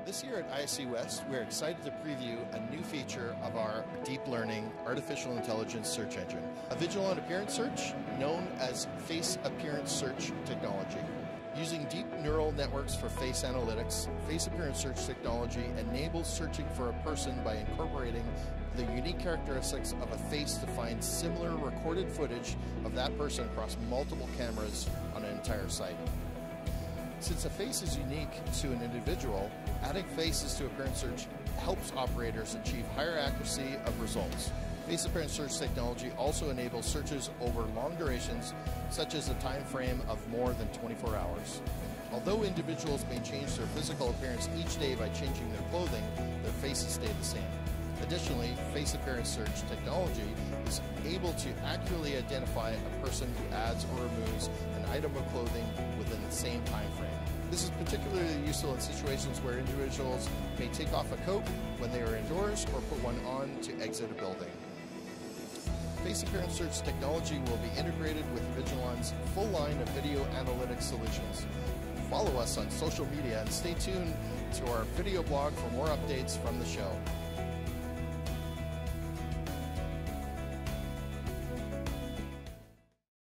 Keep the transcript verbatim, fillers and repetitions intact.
This year at I S C West, we're excited to preview a new feature of our deep learning artificial intelligence search engine, a Avigilon appearance search known as face appearance search technology. Using deep neural networks for face analytics, face appearance search technology enables searching for a person by incorporating the unique characteristics of a face to find similar recorded footage of that person across multiple cameras on an entire site. Since a face is unique to an individual, adding faces to appearance search helps operators achieve higher accuracy of results. Face appearance search technology also enables searches over long durations, such as a time frame of more than twenty-four hours. Although individuals may change their physical appearance each day by changing their clothing, their faces stay the same. Additionally, face appearance search technology is able to accurately identify a person who adds or removes an item of clothing within the same time frame. This is particularly useful in situations where individuals may take off a coat when they are indoors or put one on to exit a building. Face appearance search technology will be integrated with Avigilon's full line of video analytics solutions. Follow us on social media and stay tuned to our video blog for more updates from the show.